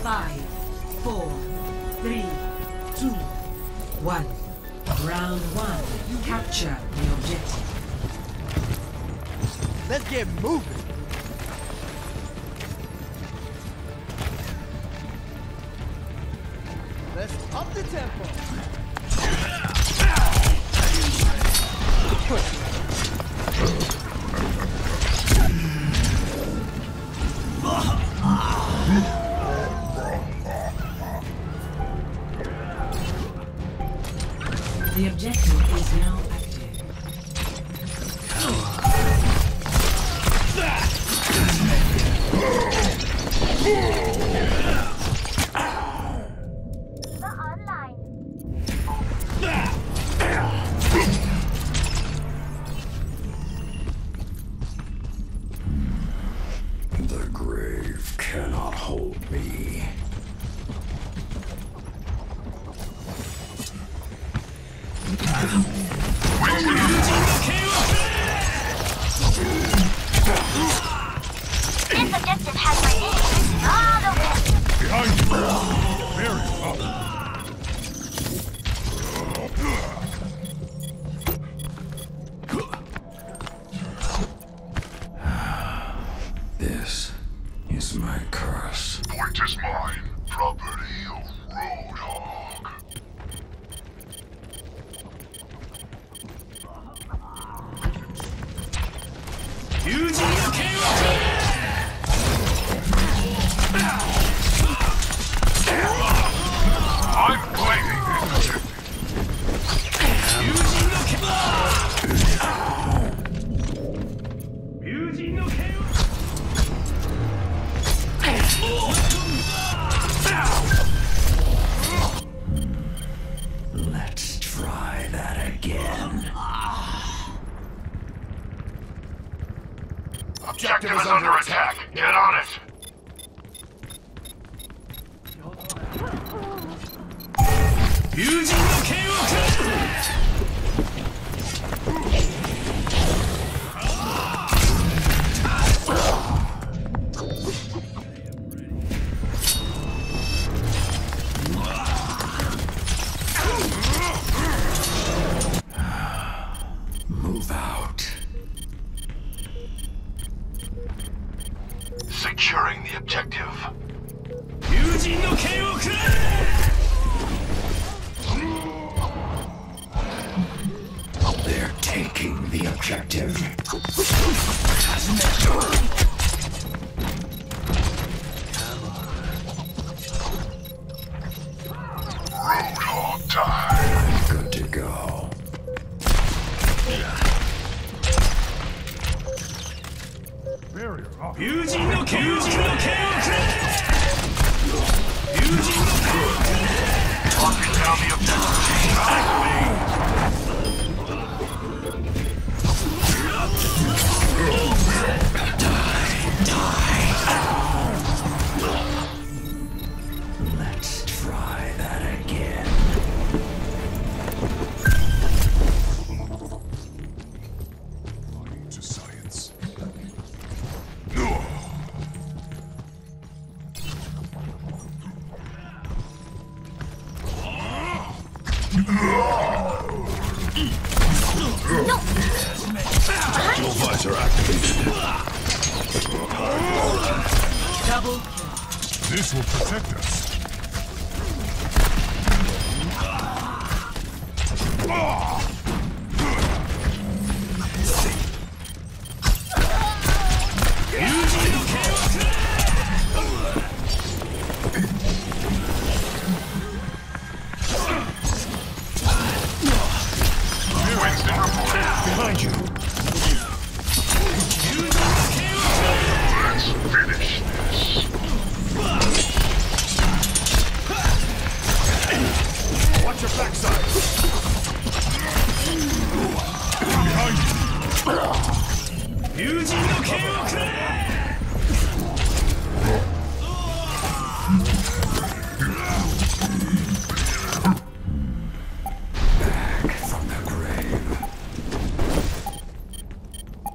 5, 4, 3, 2, 1. Round 1. Capture the objective. Let's get moving. Let's up the tempo. The objective is now active. The grave cannot hold me. This objective has my name all the way. Behind you! Very up. This is my curse. Point is mine. Property of Roadhog. I'm claiming this objective. Let's try that again. Objective is under attack. Get on it. Move out. Securing the objective. They're taking the objective. Roadhog time. Good to go. Barrier up. Locking down the objective. Activate. Let's try that again. To science. Behind you. Visor activated. Double This will protect us. Winston reporting. Behind you. Let's finish this. Watch your backside. Behind Back from the grave.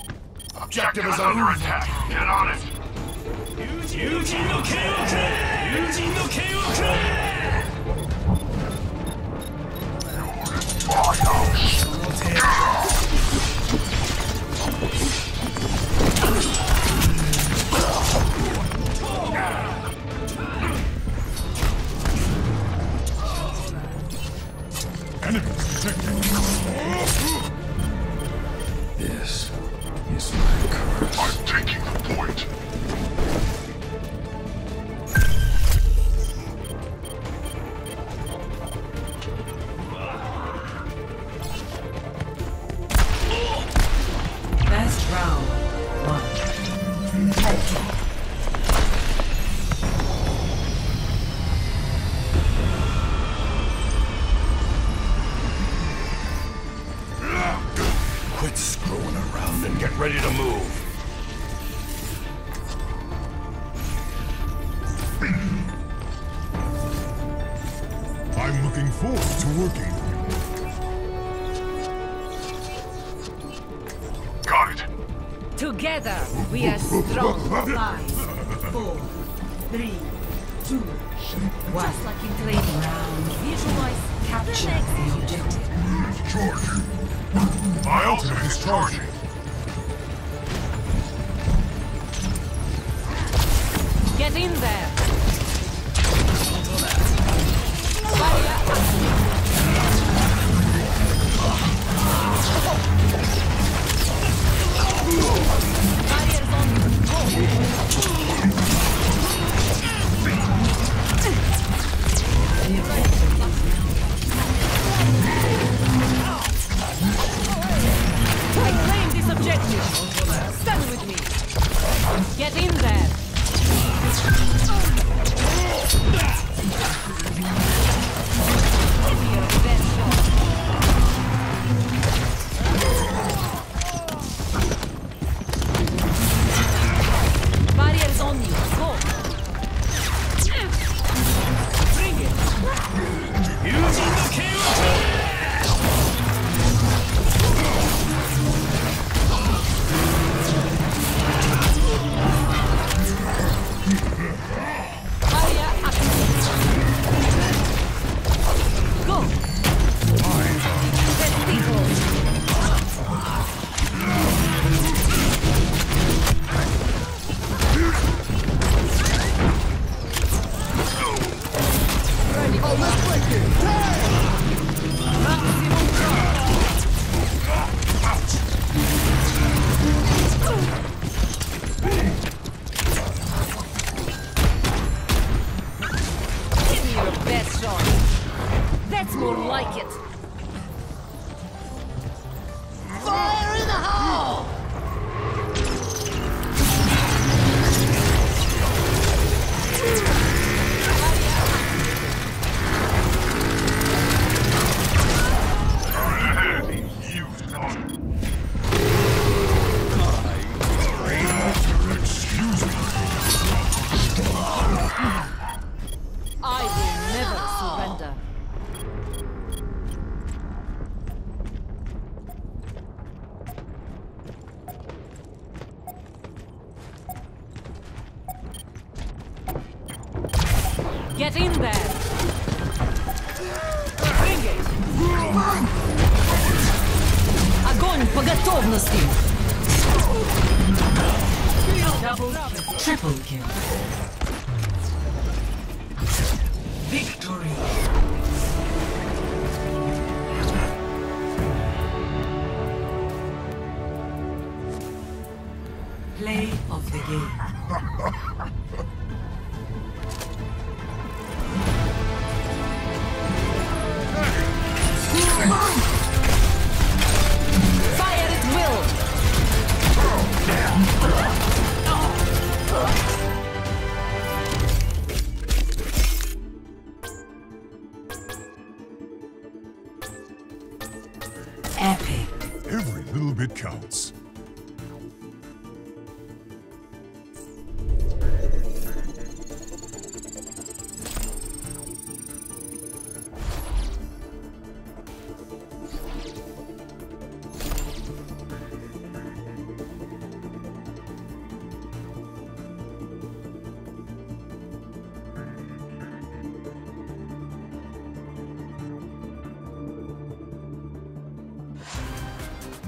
Objective is under attack. Get on it. This is my curse. I'm taking the point. Best round. One. Fight. Quit screwing around and get ready to move. I'm looking forward to working. Got it. Together, we are strong. 5, 4, 3, 2, 1. Just like in training. Round. Visualize Capture the next the objective. Charging. My ultimate is charging. Get in there. Barriers on. The objective I claim this objective. Stand with me. Get in there. Give me your best shot. Barriers on you. Go. Bring it. Using the KO. Go! Oh, let's break it! Give me your best shot. That's more like it. Fire in the hole! Excuse me. I will never surrender. Get in there! Bring it! Огонь по готовности! double, triple kill. Victory. Play of the game. Fire at will! Epic. Every little bit counts.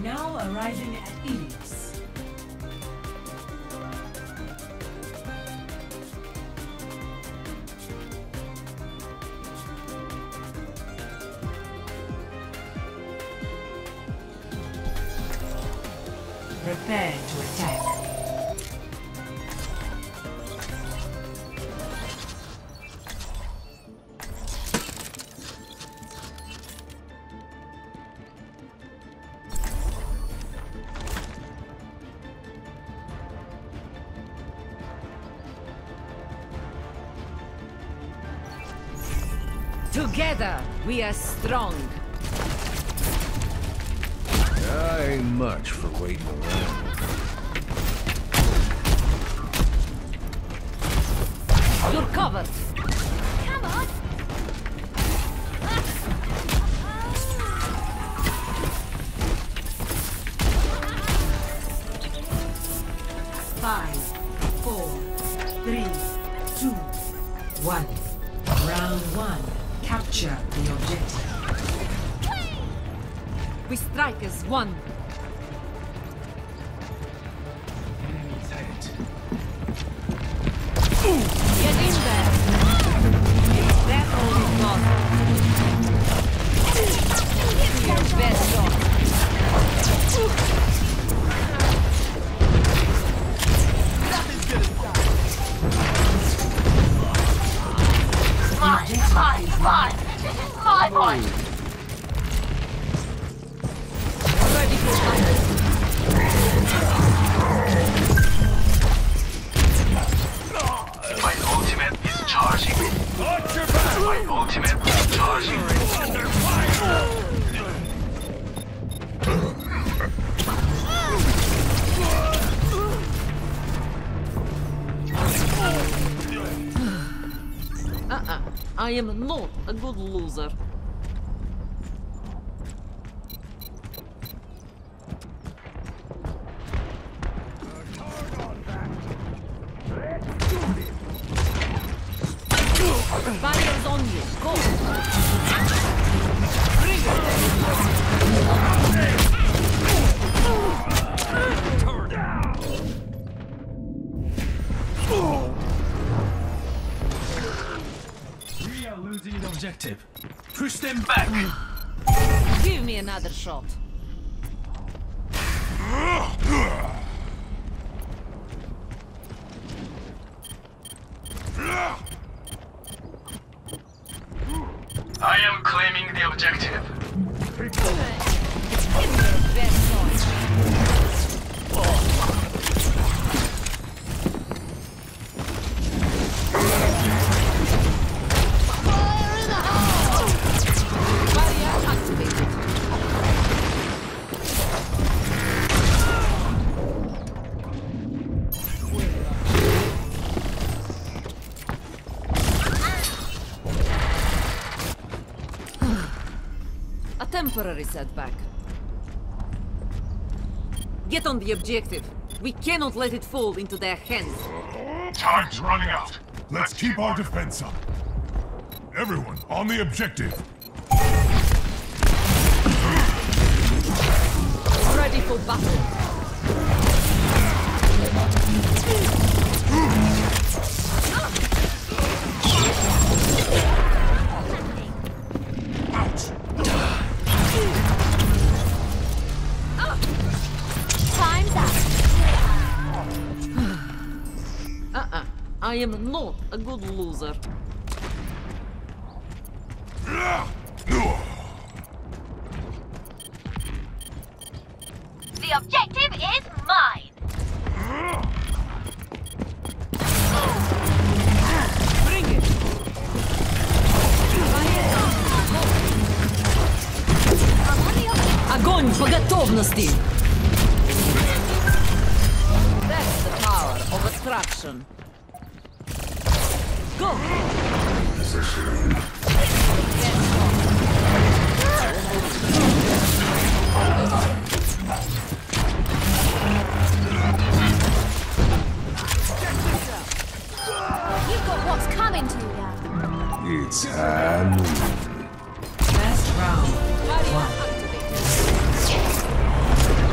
Now arriving at Eos. Prepare to attack. Together, we are strong. Ain't much for waiting around. You're covered. Come on. 5, 4, 3, 2, 1. Round 1. Capture the objective. We strike as one. Get in there. Is that all you've got? Your best shot. Mine. This is my point. Ready for battle. My ultimate is charging. My ultimate is charging. Under fire! I am not a good loser. Fire's on you. Go. Bring it. Turn down. We are losing the objective. Push them back. Give me another shot. I am claiming the objective. It's your best shot. Fire in the hole! Barrier activated. A temporary setback. Get on the objective. We cannot let it fall into their hands. Time's running out. Let's keep our defense up. Everyone, on the objective. Ready for battle. Out! Time's up. I am not a good loser. The objective is mine. Bring it. Огонь по готовности. That's the power of attraction. Go. You've got what's coming to you. It's time. First round. Barrier 1. activated.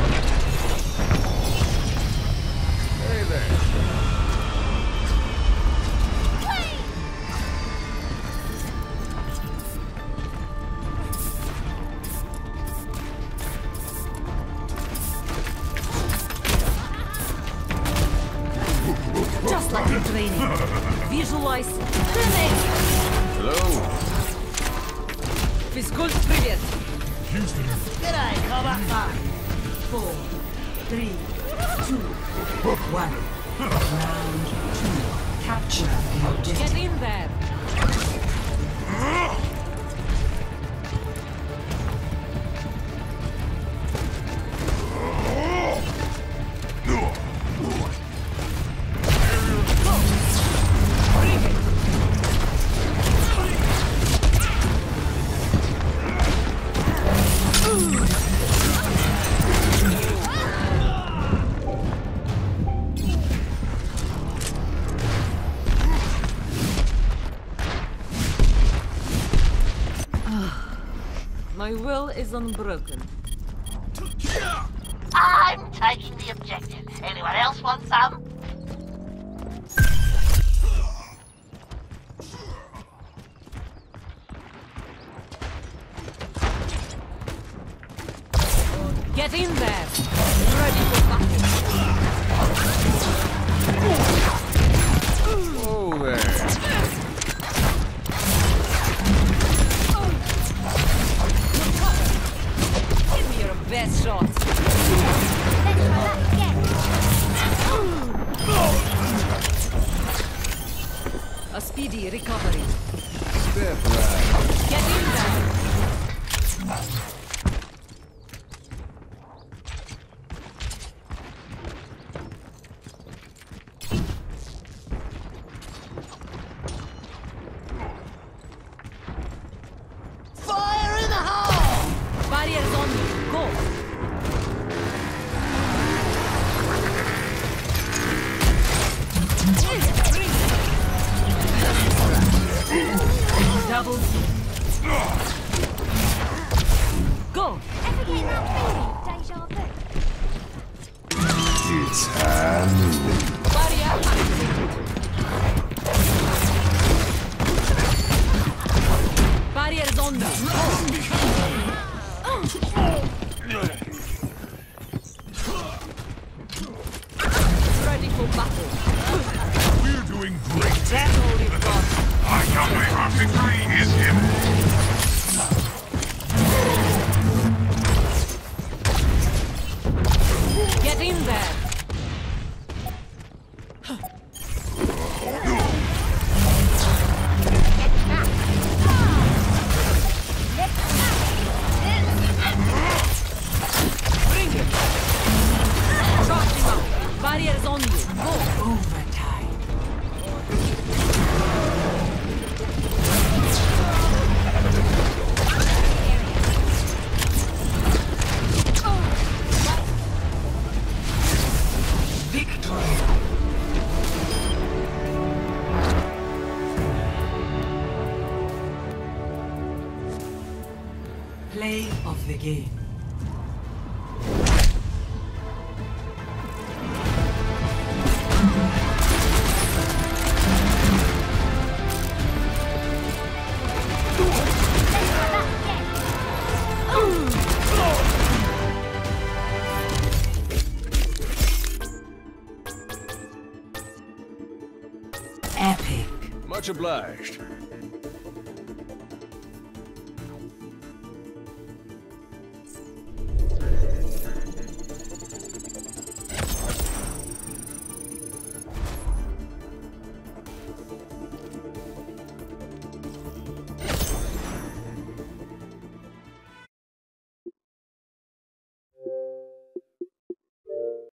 Visualize. Finish. Hello. Физкульт, привет. Houston. G'day, Cobber. 5, 4, 3, 2, 1. Round 2. Capture the objective. Get in there. My will is unbroken. I'm taking the objective. Anyone else want some? Get in there. Ready for battle. Oh there. Give me your best shot. Let's try that again. A speedy recovery. Step right. Get in there. Fire in the hole! Barriers on you. Go. Double Go. Ever get that feeling? Deja vu. It's hand. Barrier activated. Barriers on you. Ready for battle. We're doing great. That's all you've got. I can't believe our victory is imminent. Get in there. Bring it. Charging up. Barriers on you. Go. overtime. Victory. Play of the game. Epic. Much obliged.